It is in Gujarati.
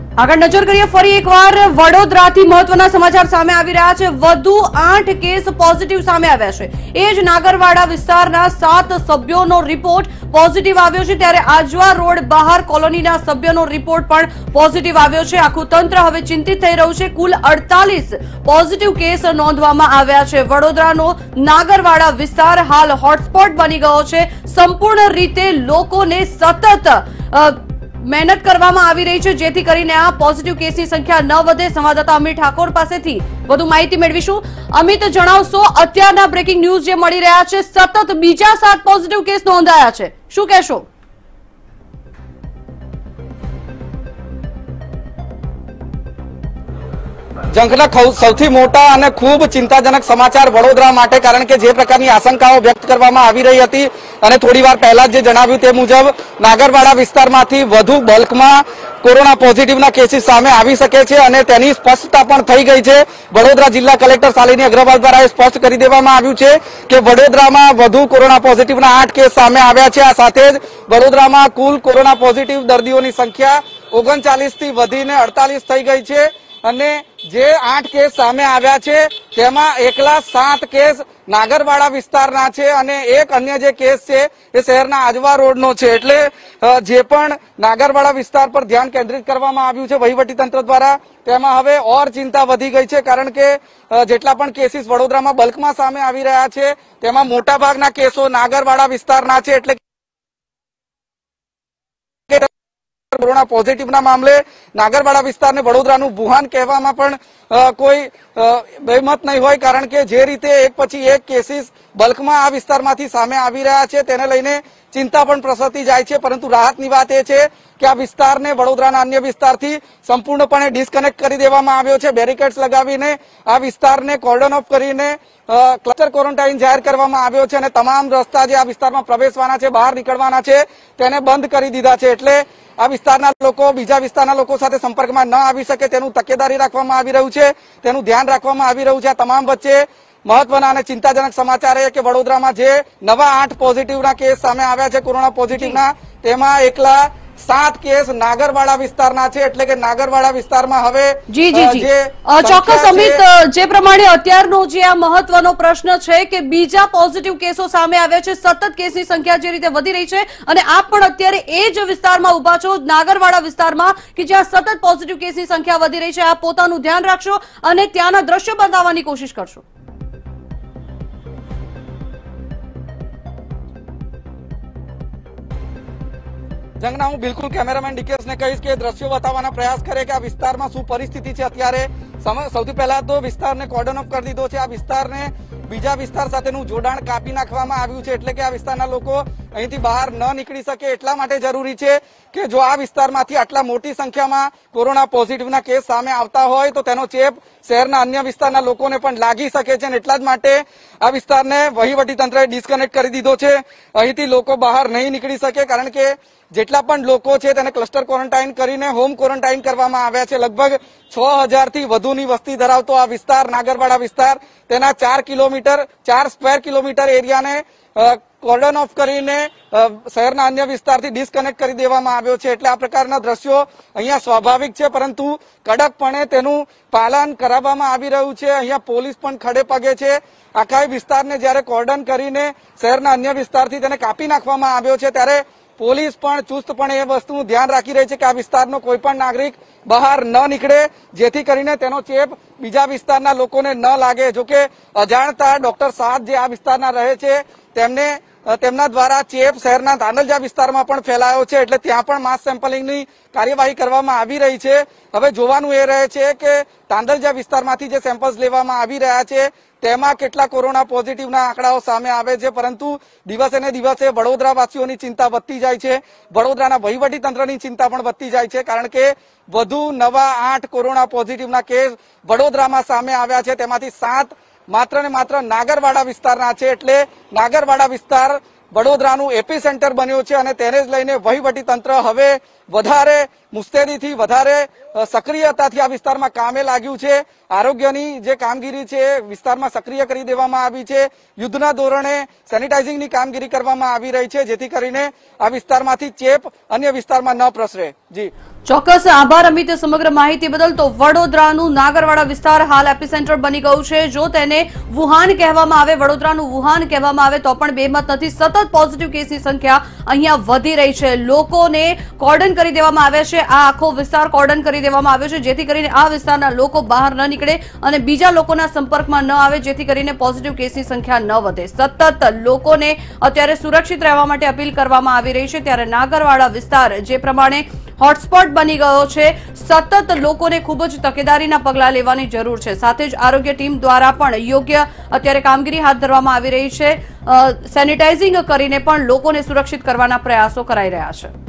આગળ નજર કરીએ ફરી એકવાર વડોદરાથી મહત્વના સમાચાર સામે આવી રહ્યા છે। વધુ 8 કેસ પોઝિટિવ સામે આવ્યા છે। એ જ નાગરવાડા વિસ્તારના 7 સભ્યોનો રિપોર્ટ પોઝિટિવ આવ્યો છે, ત્યારે આજવા રોડ બહાર કોલોનીના સભ્યનો રિપોર્ટ પણ પોઝિટિવ આવ્યો છે। આખું તંત્ર હવે ચિંતિત થઈ રહ્યું છે। કુલ 48 પોઝિટિવ કેસ નોંધવામાં આવ્યા છે। વડોદરાનો નાગરવાડા વિસ્તાર હાલ હોટસ્પોટ બની ગયો છે। સંપૂર્ણ રીતે લોકોને સતત મહેનત કરવામાં આવી રહી છે, જેથી કરીને આ પોઝિટિવ કેસની સંખ્યા ન વધે। સંવાદદાતા અમિત ઠાકોર પાસેથી વધુ માહિતી મેળવીશું। અમિત, જણાવશો અત્યારના બ્રેકિંગ ન્યૂઝ જે મળી રહ્યા છે, સતત બીજા 7 પોઝિટિવ કેસ નોંધાયા છે, શું કહેશો? જંગના સૌથી મોટા અને ખૂબ ચિંતાજનક સમાચાર વડોદરા માટે, કારણ કે જે પ્રકારની આશંકાઓ વ્યક્ત કરવામાં આવી રહી હતી અને થોડીવાર પહેલા જે જણાવ્યું તે મુજબ નાગરવાડા વિસ્તારમાંથી વધુ બલ્કમાં કોરોના પોઝિટિવના કેસીસ સામે આવી શકે છે અને તેની સ્પષ્ટતા પણ થઈ ગઈ છે। વડોદરા જિલ્લા કલેક્ટર શાલિની અગ્રવાલ દ્વારા એ સ્પષ્ટ કરી દેવામાં આવ્યું છે કે વડોદરામાં વધુ કોરોના પોઝિટિવના 8 કેસ સામે આવ્યા છે। આ સાથે જ વડોદરામાં કુલ કોરોના પોઝિટિવ દર્દીઓની સંખ્યા 39 થી વધીને 48 થઈ ગઈ છે અને જે 8 કેસ સામે આવ્યા છે તેમાં એકલા 7 કેસ નાગરવાડા વિસ્તારના છે અને એક અન્ય જે કેસ છે એ શહેરના આજવા રોડનો છે। એટલે જે પણ નાગરવાડા વિસ્તાર પર ધ્યાન કેન્દ્રિત કરવામાં આવ્યું છે વહીવટીતંત્ર દ્વારા, તેમાં હવે ઓર ચિંતા વધી ગઈ છે, કારણ કે જેટલા પણ કેસીસ વડોદરામાં બલ્કમાં સામે આવી રહ્યા છે તેમાં મોટાભાગના કેસો નાગરવાડા વિસ્તારના છે। એટલે કોરોના પોઝિટિવના મામલે નાગરવાડા વિસ્તારને વડોદરાનું વુહાન કહેવામાં પણ કોઈ બેમત નહીં હોય, કારણ કે જે રીતે એક પછી એક કેસીસ બલ્કમાં આ વિસ્તારમાંથી સામે આવી રહ્યા છે તેને લઈને ચિંતા પણ પ્રસરતી જાય છે। પરંતુ રાહતની વાત એ છે કે આ વિસ્તારને વડોદરાના અન્ય વિસ્તારથી સંપૂર્ણપણે ડિસ્કનેક્ટ કરી દેવામાં આવ્યો છે। બેરિકેડ્સ લગાવીને આ વિસ્તારને કોર્ડન ઓફ કરીને ક્લસ્ટર ક્વોરન્ટાઇન જાહેર કરવામાં આવ્યો છે અને તમામ રસ્તા જે આ વિસ્તારમાં પ્રવેશવાના છે, બહાર નીકળવાના છે, તેને બંધ કરી દીધા છે। એટલે આ વિસ્તારના લોકો બીજા વિસ્તારના લોકો સાથે સંપર્કમાં ન આવી શકે તેનું તકેદારી રાખવામાં આવી રહ્યું છે, તેનું ધ્યાન રાખવામાં આવી રહ્યું છે। આ તમામ વચ્ચે મહત્વના અને ચિંતાજનક સમાચાર એ કે વડોદરામાં જે નવા 8 પોઝિટિવના કેસ સામે આવ્યા છે કોરોના પોઝિટિવના, તેમાં એકલા 7 કેસ નાગરવાડા વિસ્તારના છે। એટલે કે નાગરવાડા વિસ્તારમાં હવે ચોક્કસ અમિત, જે પ્રમાણે અત્યારનો જે આ મહત્વનો પ્રશ્ન છે કે બીજા પોઝિટિવ કેસો સામે આવ્યા છે, સતત કેસની સંખ્યા જે રીતે વધી રહી છે અને આપ પણ અત્યારે એ જ વિસ્તારમાં ઉભા છો, નાગરવાડા વિસ્તારમાં, કે જ્યાં સતત પોઝિટિવ કેસની સંખ્યા વધી રહી છે, આપ પોતાનું ધ્યાન રાખશો અને ત્યાંના દ્રશ્યો બતાવવાની કોશિશ કરશો। જંગના હું બિલકુલ કેમેરામેન ડીકેએસને કહીશ કે દ્રશ્યો બતાવવાનો પ્રયાસ કરે કે આ વિસ્તારમાં શું પરિસ્થિતિ છે અત્યારે। સૌથી પહેલા તો વિસ્તારને કોર્ડન ઓફ કરી દીધો છે। આ વિસ્તારને બીજા વિસ્તાર સાથેનું જોડાણ કાપી નાખવામાં આવ્યું છે, એટલે કે આ વિસ્તારના લોકો અહીંથી બહાર ન નીકળી શકે। એટલા માટે જરૂરી છે કે જો આ વિસ્તારમાંથી આટલા મોટી સંખ્યામાં કોરોના પોઝિટિવના કેસ સામે આવતા હોય તો તેનો ચેપ શહેરના અન્ય વિસ્તારના લોકોને પણ લાગી શકે છે અને એટલા જ માટે આ વિસ્તારને વહીવટીતંત્રએ ડિસ્કનેક્ટ કરી દીધો છે। અહીંથી લોકો બહાર નહીં નીકળી શકે, કારણ કે જેટલા પણ લોકો છે તેને ક્લસ્ટર ક્વોરન્ટાઇન કરીને હોમ ક્વોરન્ટાઇન કરવામાં આવ્યા છે। લગભગ 6000 થી વધુની વસ્તી ધરાવતો આ વિસ્તાર નાગરવાડા વિસ્તાર, તેના 4 સ્ક્વેર કિલોમીટર એરિયાને કોર્ડન ઓફ કરીને શહેરના અન્ય વિસ્તારથી ડિસ્કનેક્ટ કરી દેવામાં આવ્યો છે। એટલે આ પ્રકારના દ્રશ્યો અહીંયા સ્વાભાવિક છે, પરંતુ કડકપણે તેનું પાલન કરાવવામાં આવી રહ્યું છે। અહીંયા પોલીસ પણ ખડે પગે છે। આખા વિસ્તારને જ્યારે કોર્ડન કરીને શહેરના અન્ય વિસ્તારથી તેને કાપી નાખવામાં આવ્યો છે, ત્યારે પોલીસ પણ ચુસ્તપણે એ વસ્તુનું ધ્યાન રાખી રહી છે કે આ વિસ્તારનો કોઈ પણ નાગરિક બહાર ન નીકળે, જેથી કરીને તેનો ચેપ બીજા વિસ્તારના લોકોને ન લાગે। જોકે અજાણતા ડોક્ટર સાદ જે આ વિસ્તારના રહે છે તેમના દ્વારા ચેપ શહેરના તાંડલજા વિસ્તારમાં પણ ફેલાયો છે, એટલે ત્યાં પણ માસ સેમ્પલિંગની કાર્યવાહી કરવામાં આવી રહી છે। હવે જોવાનું એ રહે છે કે તાંડલજા વિસ્તારમાંથી જે સેમ્પલ્સ લેવામાં આવી રહ્યા છે તેમાં કેટલા કોરોના પોઝિટિવના આંકડાઓ સામે આવે છે। પરંતુ દિવસે ને દિવસે વડોદરાવાસીઓની ચિંતા વધતી જાય છે, વડોદરાના વહીવટીતંત્રની ચિંતા પણ વધતી જાય છે, કારણ કે વધુ નવા 8 કોરોના પોઝિટિવના કેસ વડોદરામાં સામે આવ્યા છે, તેમાંથી 7 માત્ર ને માત્ર નાગરવાડા વિસ્તારના છે। એટલે નાગરવાડા વિસ્તાર વડોદરાનું એપી સેન્ટર બન્યો છે અને તેને જ લઈને વહીવટીતંત્ર હવે વધારે મુસ્તેદીથી વધારે સક્રિયતાથી આ વિસ્તારમાં કામે લાગ્યું છે। આરોગ્યની જે કામગીરી છે વિસ્તારમાં સક્રિય કરી દેવામાં આવી છે। યુદ્ધના ધોરણે સેનિટાઇઝિંગની કામગીરી કરવામાં આવી રહી છે, જેથી કરીને આ વિસ્તારમાંથી ચેપ અન્ય વિસ્તારમાં ન પ્રસરે। જી ચોક્કસ આભાર અમિત સમગ્ર માહિતી બદલ। તો વડોદરાનું નાગરવાડા વિસ્તાર હાલ એપિસેન્ટર બની ગયું છે। જો તેને વુહાન કહેવામાં આવે, વડોદરાનું વુહાન કહેવામાં આવે તો પણ બેમત નથી। સતત પોઝિટિવ કેસની સંખ્યા અહીંયા વધી રહી છે। લોકોને કોર્ડન કરી દેવામાં આવે છે, આ આખો વિસ્તાર કોર્ડન કરી દેવામાં આવ્યો છે, જેથી કરીને આ વિસ્તારના લોકો બહાર ન નીકળે અને બીજા લોકોના સંપર્કમાં ન આવે, જેથી કરીને પોઝિટિવ કેસની સંખ્યા ન વધે। સતત લોકોને અત્યારે સુરક્ષિત રહેવા માટે અપીલ કરવામાં આવી રહી છે। ત્યારે નાગરવાડા વિસ્તાર જે પ્રમાણે હોટસ્પોટ બની ગયો છે, સતત લોકોને ખૂબ જ તકેદારીના પગલાં લેવાની જરૂર છે। સાથે જ આરોગ્ય ટીમ દ્વારા પણ યોગ્ય અત્યારે કામગીરી હાથ ધરવામાં આવી રહી છે। સેનિટાઇઝિંગ કરીને પણ લોકોને સુરક્ષિત કરવાના પ્રયાસો કરાઈ રહ્યા છે।